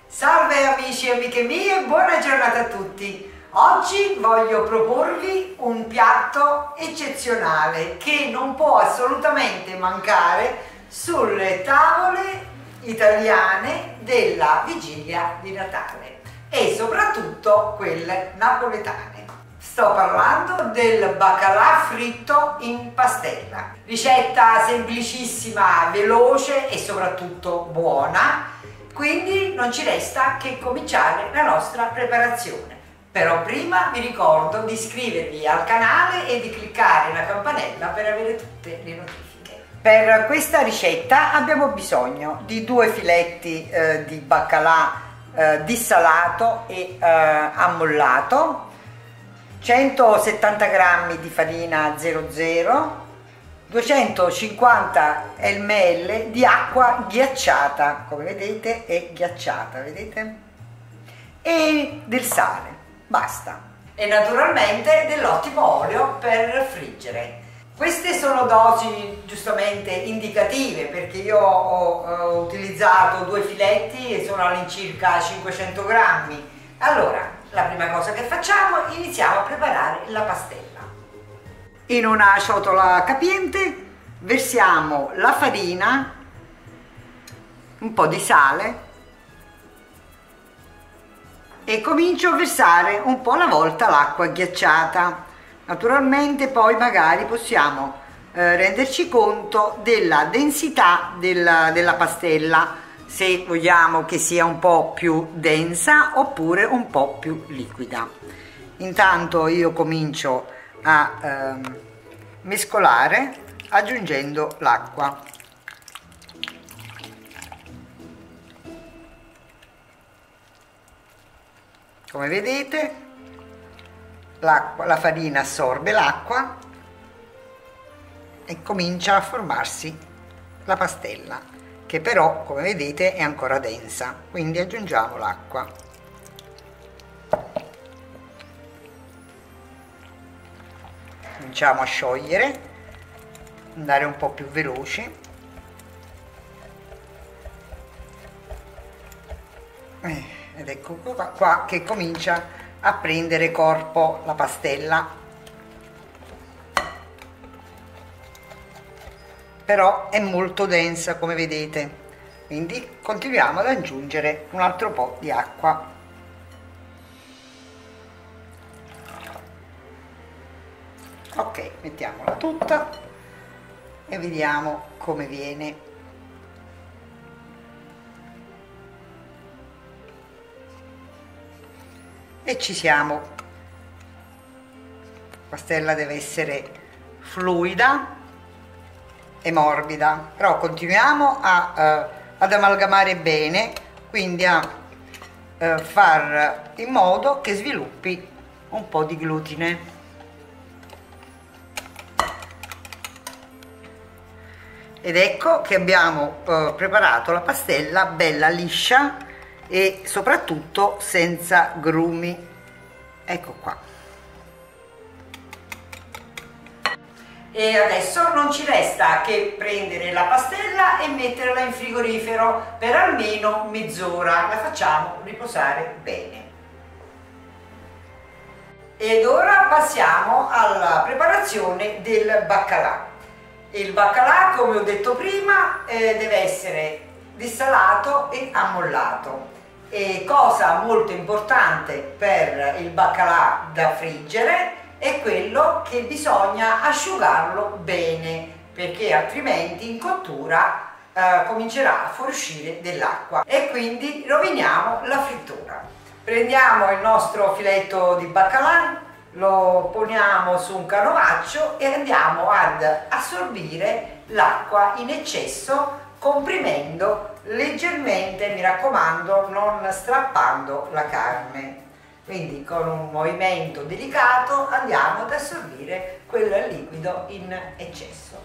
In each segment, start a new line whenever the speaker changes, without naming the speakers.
Salve amici e amiche mie, buona giornata a tutti! Oggi voglio proporvi un piatto eccezionale che non può assolutamente mancare sulle tavole italiane della vigilia di Natale e soprattutto quelle napoletane. Sto parlando del baccalà fritto in pastella. Ricetta semplicissima, veloce e soprattutto buona. Quindi non ci resta che cominciare la nostra preparazione. Però prima vi ricordo di iscrivervi al canale e di cliccare la campanella per avere tutte le notifiche. Per questa ricetta abbiamo bisogno di 2 filetti di baccalà dissalato e ammollato, 170 g di farina 00, 250 ml di acqua ghiacciata, come vedete è ghiacciata, vedete? E del sale, basta. E naturalmente dell'ottimo olio per friggere. Queste sono dosi giustamente indicative perché io ho utilizzato 2 filetti e sono all'incirca 500 grammi. Allora, la prima cosa che facciamo, iniziamo a preparare la pastella. In una ciotola capiente versiamo la farina, un po' di sale e comincio a versare un po' alla volta l'acqua ghiacciata. Naturalmente poi magari possiamo renderci conto della densità della pastella, se vogliamo che sia un po' più densa oppure un po' più liquida. Intanto io comincio a mescolare aggiungendo l'acqua. Come vedete la farina assorbe l'acqua e comincia a formarsi la pastella, che però come vedete è ancora densa, quindi aggiungiamo l'acqua. Cominciamo a sciogliere, andare un po' più veloci. Ed ecco qua che comincia a prendere corpo la pastella. Però è molto densa, come vedete, quindi continuiamo ad aggiungere un altro po' di acqua. Ok, mettiamola tutta e vediamo come viene. E ci siamo. La pastella deve essere fluida e morbida, però continuiamo ad amalgamare bene, quindi a far in modo che sviluppi un po' di glutine. Ed ecco che abbiamo preparato la pastella bella liscia e soprattutto senza grumi. Ecco qua. E adesso non ci resta che prendere la pastella e metterla in frigorifero per almeno mezz'ora. La facciamo riposare bene. Ed ora passiamo alla preparazione del baccalà. Il baccalà, come ho detto prima, deve essere dissalato e ammollato. E cosa molto importante per il baccalà da friggere è quello che bisogna asciugarlo bene, perché altrimenti in cottura comincerà a fuoriuscire dell'acqua e quindi roviniamo la frittura. Prendiamo il nostro filetto di baccalà, lo poniamo su un canovaccio e andiamo ad assorbire l'acqua in eccesso, comprimendo leggermente, mi raccomando, non strappando la carne. Quindi con un movimento delicato andiamo ad assorbire quel liquido in eccesso.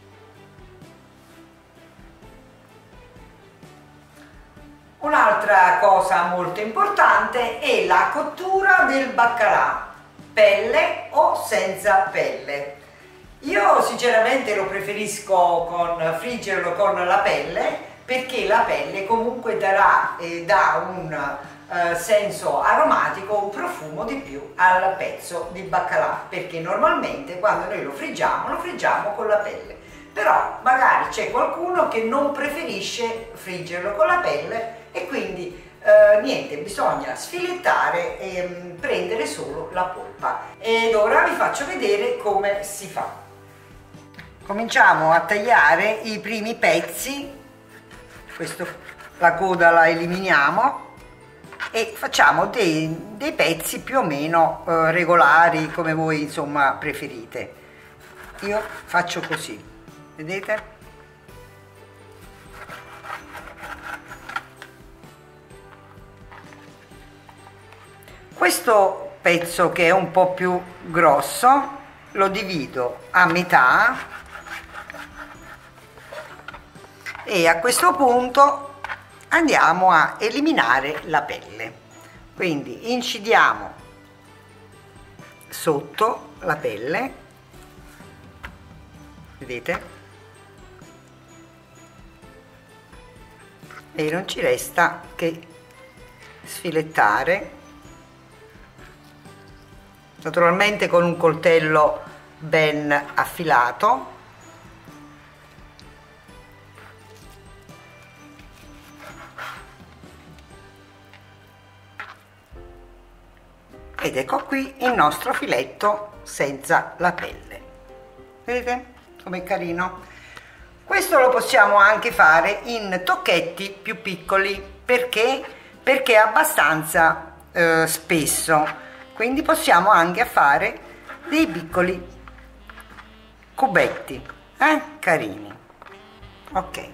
Un'altra cosa molto importante è la cottura del baccalà, pelle o senza pelle. Io sinceramente lo preferisco friggerlo con la pelle, perché la pelle comunque dà un senso aromatico, un profumo di più al pezzo di baccalà, perché normalmente quando noi lo friggiamo con la pelle. Però magari c'è qualcuno che non preferisce friggerlo con la pelle e quindi niente, bisogna sfilettare e prendere solo la polpa. Ed ora vi faccio vedere come si fa. Cominciamo a tagliare i primi pezzi. La coda la eliminiamo e facciamo dei pezzi più o meno regolari, come voi insomma preferite. Io faccio così, vedete? Questo pezzo, che è un po' più grosso, lo divido a metà e a questo punto andiamo a eliminare la pelle. Quindi incidiamo sotto la pelle, vedete? E non ci resta che sfilettare, naturalmente con un coltello ben affilato. Ed ecco qui il nostro filetto senza la pelle, vedete com'è carino? Questo lo possiamo anche fare in tocchetti più piccoli, perché è abbastanza spesso, quindi possiamo anche fare dei piccoli cubetti carini. Ok,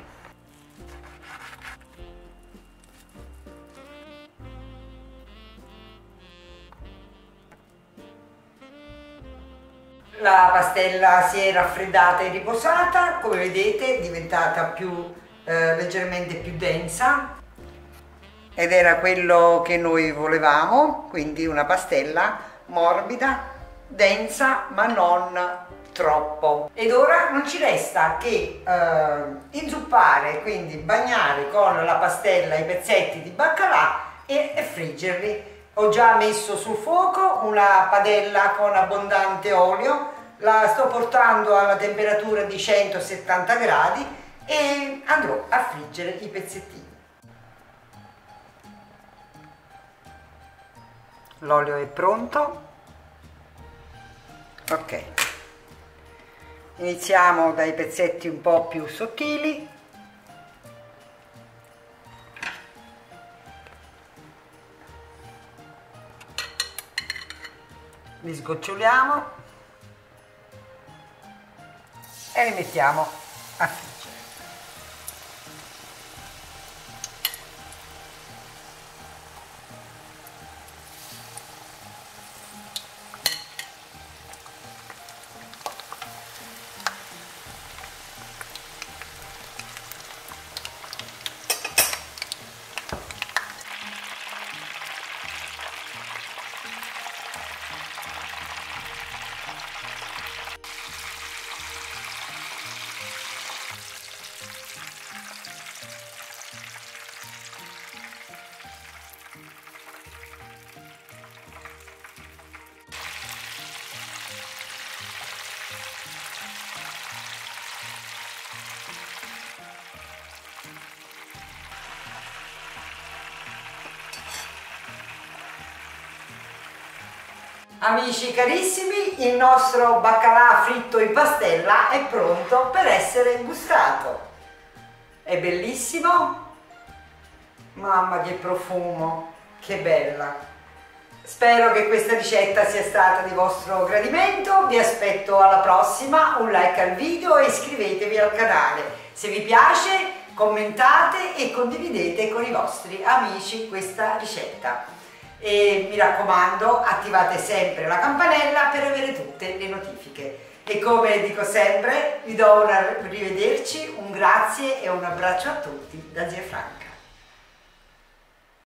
la pastella si è raffreddata e riposata, come vedete è diventata leggermente più densa, ed era quello che noi volevamo, quindi una pastella morbida, densa ma non troppo. Ed ora non ci resta che inzuppare, quindi bagnare con la pastella i pezzetti di baccalà e friggerli. Ho già messo sul fuoco una padella con abbondante olio, la sto portando alla temperatura di 170 gradi e andrò a friggere i pezzettini. L'olio è pronto. Ok, iniziamo dai pezzetti un po' più sottili. Li sgoccioliamo e li mettiamo a friggere. Amici carissimi, il nostro baccalà fritto in pastella è pronto per essere gustato. È bellissimo, mamma che profumo, che bella! Spero che questa ricetta sia stata di vostro gradimento, vi aspetto alla prossima, un like al video e iscrivetevi al canale. Se vi piace commentate e condividete con i vostri amici questa ricetta. E mi raccomando, attivate sempre la campanella per avere tutte le notifiche. E come dico sempre, vi do un arrivederci, un grazie e un abbraccio a tutti da Zia Franca.